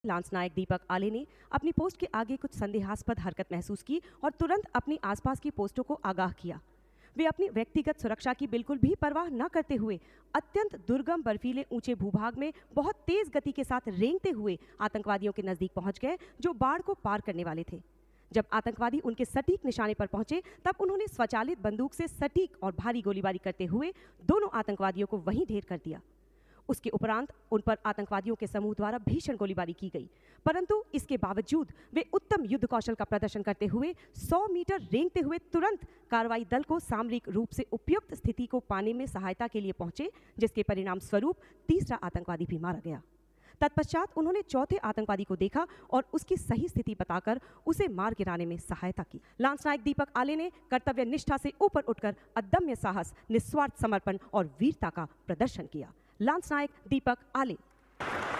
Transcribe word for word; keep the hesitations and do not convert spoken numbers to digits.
Lance नायक दीपक आले ने अपनी पोस्ट के आगे कुछ संदेहास्पद हरकत महसूस की और तुरंत अपनी आसपास की पोस्टों को आगाह किया। वे अपनी व्यक्तिगत सुरक्षा की बिल्कुल भी परवाह न करते हुए अत्यंत दुर्गम बर्फीले ऊंचे भूभाग में बहुत तेज गति के साथ रेंगते हुए आतंकवादियों के नजदीक पहुंच गए, जो बाढ़ को पार करने वाले थे। जब आतंकवादी उनके सटीक निशाने पर पहुंचे, तब उन्होंने स्वचालित बंदूक से सटीक और भारी गोलीबारी करते हुए दोनों आतंकवादियों को वहीं ढेर कर दिया। उसके उपरांत उन पर आतंकवादियों के समूह द्वारा भीषण गोलीबारी की गई, परंतु इसके बावजूद वे उत्तम युद्ध कौशल का प्रदर्शन करते हुए सौ मीटर रेंगते हुए तुरंत कार्रवाई दल को सामरिक रूप से उपयुक्त स्थिति को पाने में सहायता के लिए पहुंचे, जिसके परिणाम स्वरूप तीसरा आतंकवादी भी मारा गया। तत्पश्चात उन्होंने चौथे आतंकवादी को देखा और उसकी सही स्थिति बताकर उसे मार गिराने में सहायता की। लांस नायक दीपक आले ने कर्तव्य निष्ठा से ऊपर उठकर अदम्य साहस, निस्वार्थ समर्पण और वीरता का प्रदर्शन किया। लांस नायक दीपक आले।